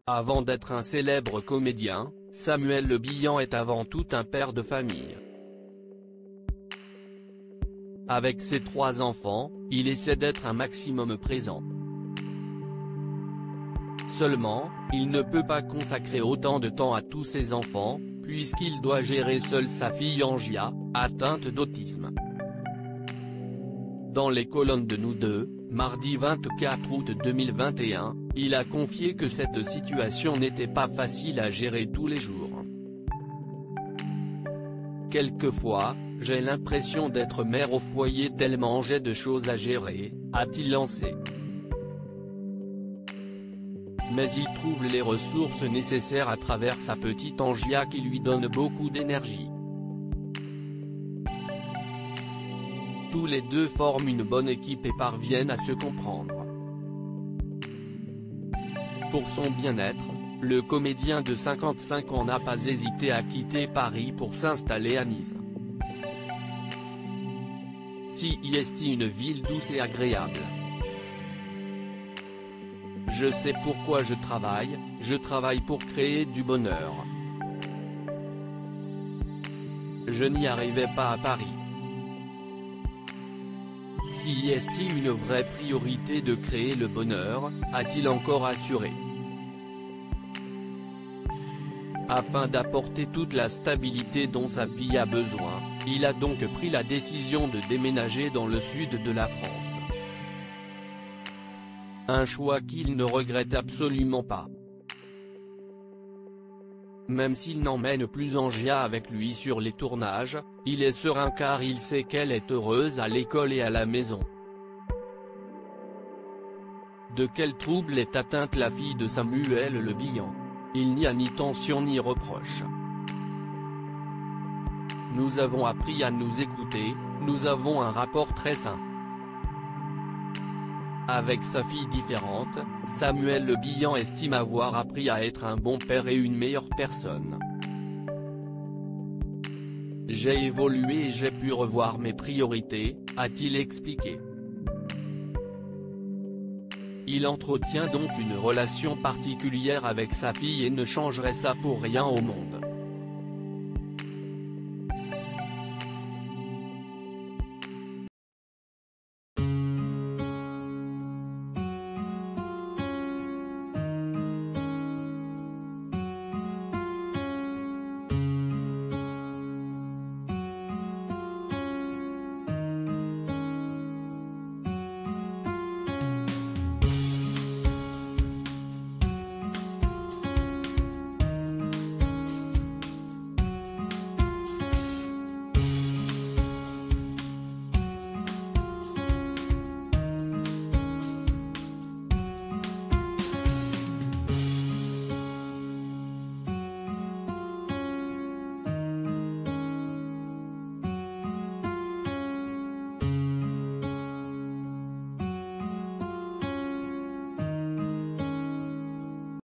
Avant d'être un célèbre comédien, Samuel Le Bihan est avant tout un père de famille. Avec ses 3 enfants, il essaie d'être un maximum présent. Seulement, il ne peut pas consacrer autant de temps à tous ses enfants, puisqu'il doit gérer seul sa fille Angia, atteinte d'autisme. Dans les colonnes de Nous Deux, mardi 24 août 2021, il a confié que cette situation n'était pas facile à gérer tous les jours. Quelquefois, j'ai l'impression d'être mère au foyer tellement j'ai de choses à gérer, a-t-il lancé. Mais il trouve les ressources nécessaires à travers sa petite Angia qui lui donne beaucoup d'énergie. Tous les deux forment une bonne équipe et parviennent à se comprendre. Pour son bien-être, le comédien de 55 ans n'a pas hésité à quitter Paris pour s'installer à Nice. Si y est une ville douce et agréable. Je sais pourquoi je travaille pour créer du bonheur. Je n'y arrivais pas à Paris. Si y est une vraie priorité de créer le bonheur, a-t-il encore assuré. Afin d'apporter toute la stabilité dont sa fille a besoin, il a donc pris la décision de déménager dans le sud de la France. Un choix qu'il ne regrette absolument pas. Même s'il n'emmène plus Angia avec lui sur les tournages, il est serein car il sait qu'elle est heureuse à l'école et à la maison. De quel trouble est atteinte la fille de Samuel Le Bihan? Il n'y a ni tension ni reproche. Nous avons appris à nous écouter, nous avons un rapport très sain. Avec sa fille différente, Samuel Le Bihan estime avoir appris à être un bon père et une meilleure personne. J'ai évolué et j'ai pu revoir mes priorités, a-t-il expliqué. Il entretient donc une relation particulière avec sa fille et ne changerait ça pour rien au monde.